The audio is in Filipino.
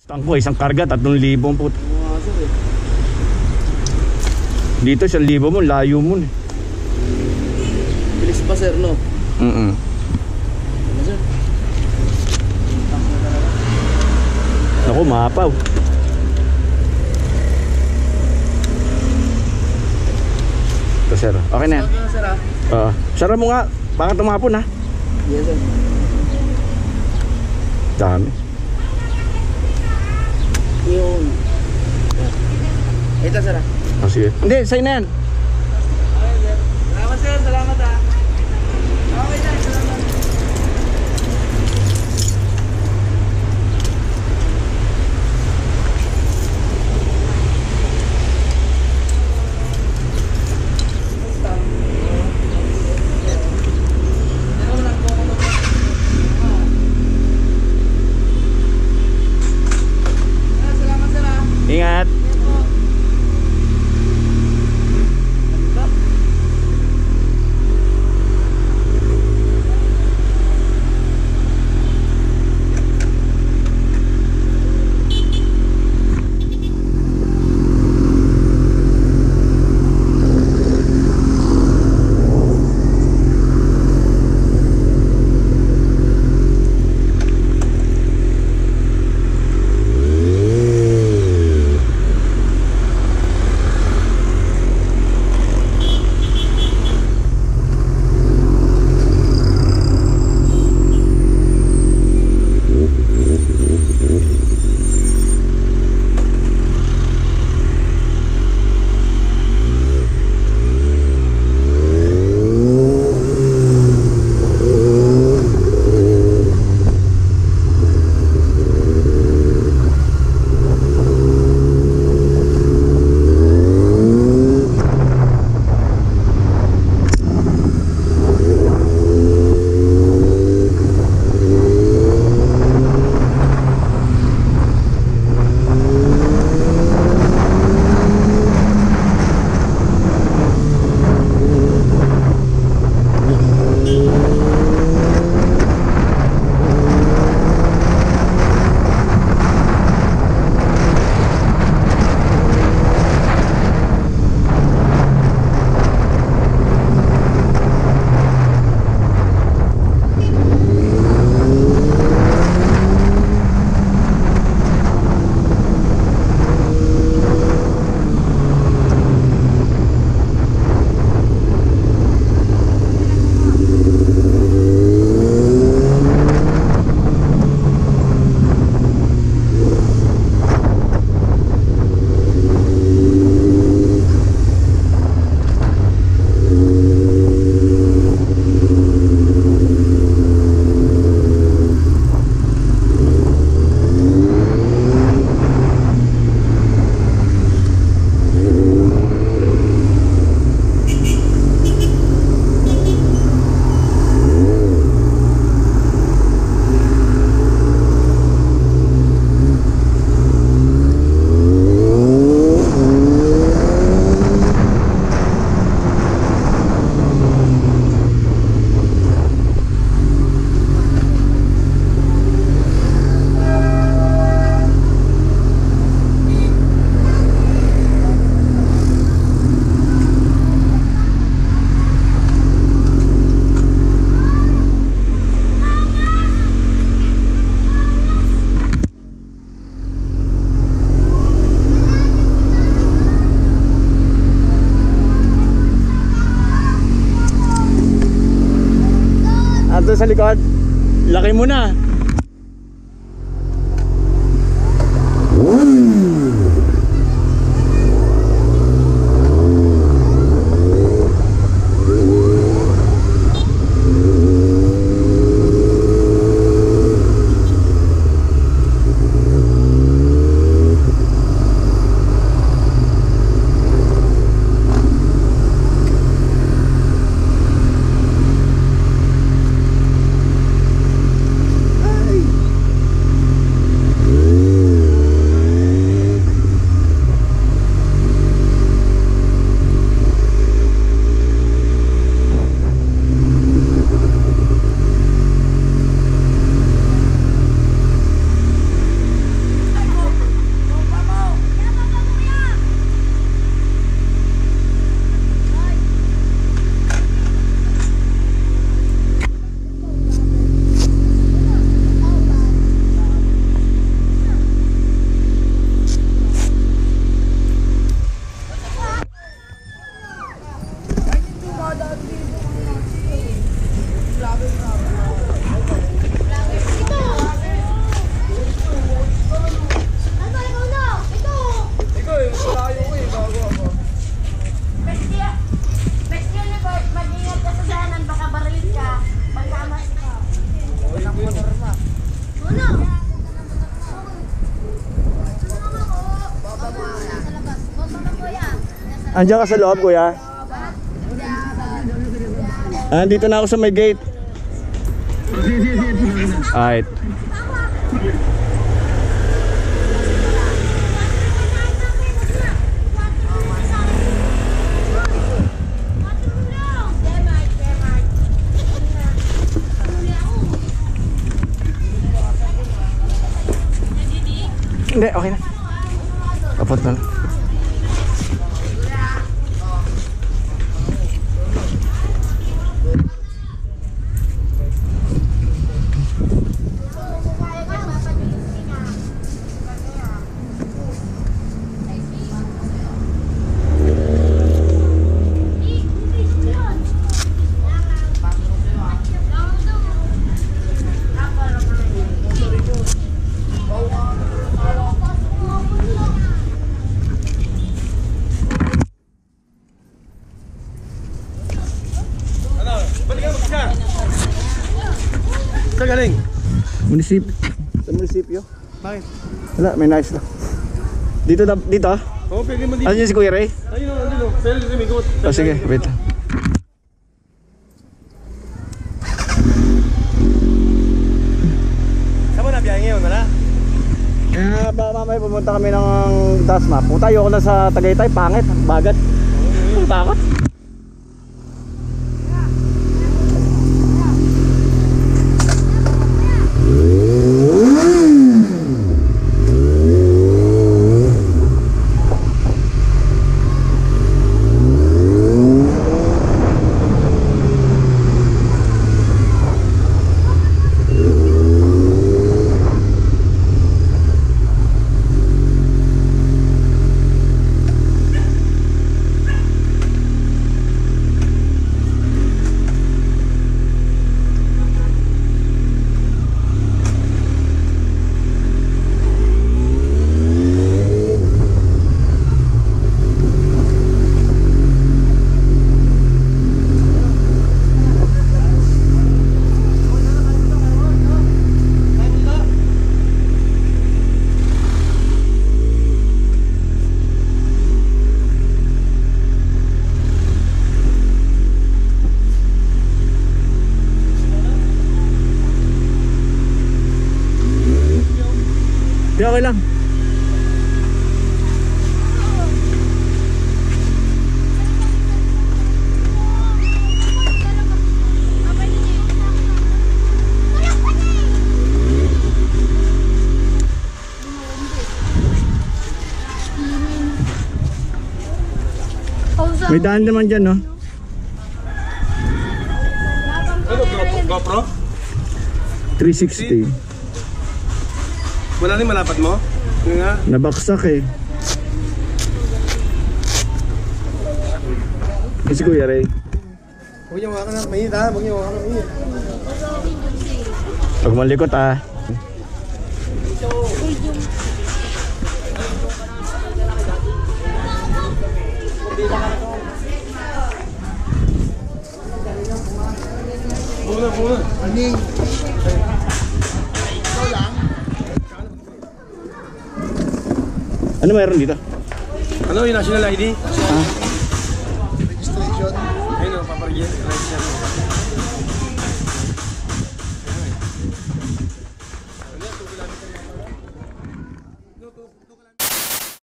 Tangko, isang karga, 3,000 po. Dito, 1,000 mo, layo mo eh. Bilis pa sir, no? Ano, sir? Naku, mapaw. Ito sir, okay na yan. Okay na sir, ha? Sara mo nga, baka tumapon ha. Yes sir. Dami. Yung... Ito sir, ha? Sige. Hindi, sa'yo na yan. Okay sir. Salamat sir, salamat ha. Okay sir, salamat. Ingat. Sa likod, laki mo na. Andiyan ka sa loob, kuya? Dito na ako sa may gate. Alright. Hindi, okay na. Kapot na lang. Saan galing? Munisipyo. Sa munisipyo? Bakit? Wala, may nice lang. Dito, dito? Oo, pwede mo dito. Ano yun si Kuya Ray? Ayun o. Pwede rin migot. Sige, wait lang. Saan mo nabiyahe ngayon, wala? Kaya mamaya pumunta kami ng Dasma. Puta, ayoko na sa Tagaytay, pangit, bagat. Takot. Di okay lang. May daan naman dyan, no? Ano, GoPro? 360. Wala rin malapat mo? Yun nga. Nabaksak eh. Si Kuya Ray. Huwag niyo hawakan na mainit ha. Huwag niyo hawakan na mainit. Huwag malikot ah. Muna. Aning. Ano mayroon dito? Ano yung national ID? Ah.